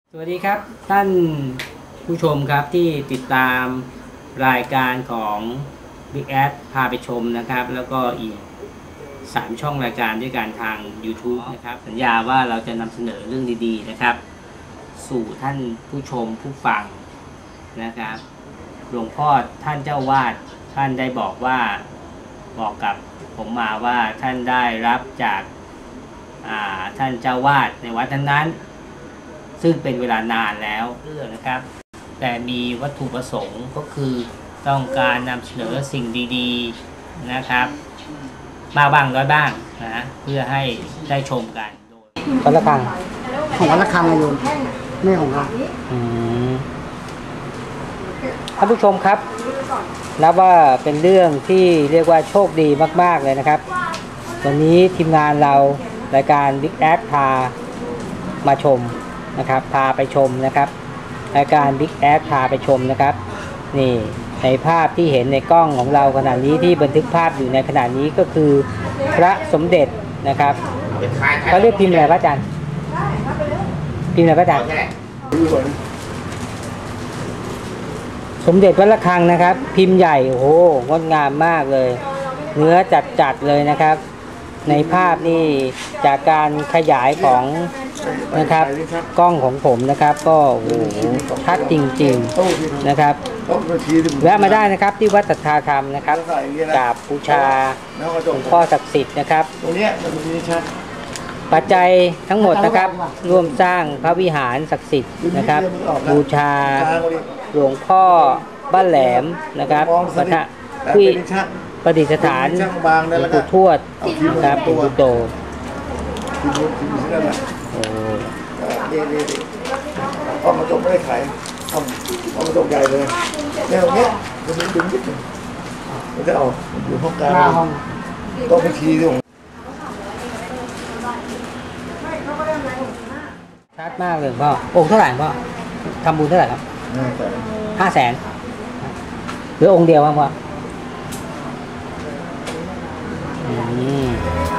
สวัสดีครับท่านผู้ชมครับที่ติดตามรายการของ Big Ad พาไปชมนะครับแล้วก็อีก3ช่องรายการด้วยกันทาง YouTube นะครับสัญญาว่าเราจะนำเสนอเรื่องดีๆนะครับสู่ท่านผู้ชมผู้ฟังนะครับหลวงพ่อท่านเจ้าวาดท่านได้บอกกับผมมาว่าท่านได้รับจากท่านเจ้าวาดในวัดนั้นซึ่งเป็นเวลานานแล้วนะครับแต่มีวัตถุประสงค์ก็คือต้องการนำเสนอสิ่งดีๆนะครับมากบ้างน้อยบ้างนะเพื่อให้ได้ชมกันโดยวัดระฆังของวัดระฆังโยมไม่ของเราท่านผู้ชมครับนับว่าเป็นเรื่องที่เรียกว่าโชคดีมากๆเลยนะครับวันนี้ทีมงานเรารายการ Big Ad พามาชมนะครับพาไปชมนะครับรายการ Big Ad พาไปชมนะครับนี่ในภาพที่เห็นในกล้องของเราขณะนี้ที่บันทึกภาพอยู่ในขณะนี้ก็คือพระสมเด็จนะครับเขาเรียกพิมพ์อะไรพระอาจารย์พิมพ์อะไรพระอาจารย์สมเด็จวัดระฆังนะครับพิมพ์ใหญ่โอ้โหงดงามมากเลยเนื้อจัดเลยนะครับในภาพนี่จากการขยายของนะครับกล้องของผมนะครับก็โอ้โหชัดจริงๆนะครับแวะมาได้นะครับที่วัดสัทธาธรรมนะครับกราบบูชาหลวงพ่อศักดิ์สิทธิ์นะครับปัจจัยทั้งหมดนะครับร่วมสร้างพระวิหารศักดิ์สิทธิ์นะครับบูชาหลวงพ่อบ้านแหลมนะครับพระที่ประดิษฐานหลวงปู่ทวดนะครับหลวงปู่โตพอมาจบไม่ได้ขายพอมาจบใหญ่เลยเนี่ยตรงนี้จะมีดึงนิดหนึ่งมันจะออกอยู่ห้องกลางต้องไปทีด้วยชัดมากเลยพ่อองค์เท่าไหร่พ่อทำบุญเท่าไหร่ครับ500,000หรือองค์เดียวครับพ่อ